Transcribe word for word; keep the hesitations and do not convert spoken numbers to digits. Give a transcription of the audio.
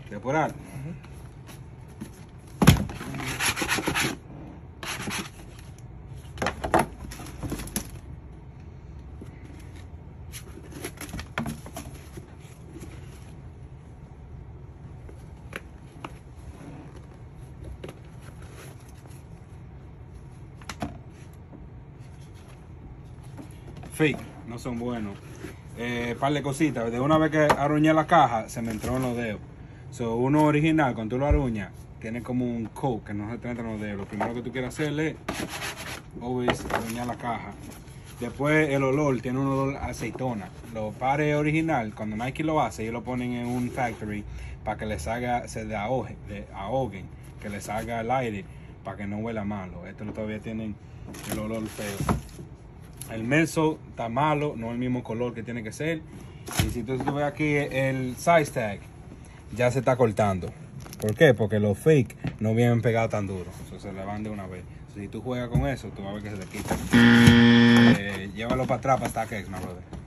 Depurar. Uh-huh. Fake, no son buenos. Eh, par de cositas. De una vez que aruñé la caja, se me entró en los dedos. So, uno original, cuando tú lo aruñas, tiene como un coat que no se te entra en los dedos. Lo primero que tú quieres hacerle es always aruñar la caja. Después el olor, tiene un olor a aceitona. Los pares original, cuando Nike lo hace, ellos lo ponen en un factory para que les haga, se le ahogue, le ahoguen, que les salga el aire para que no huela malo. Estos todavía tienen el olor feo. El Melso está malo, no es el mismo color que tiene que ser. Y si tú, tú ves aquí el size tag, ya se está cortando. ¿Por qué? Porque los fake no vienen pegados tan duro. O sea, se le van de una vez. Si tú juegas con eso, tú vas a ver que se te quita. Eh, llévalo para atrás para StockX, no, brother.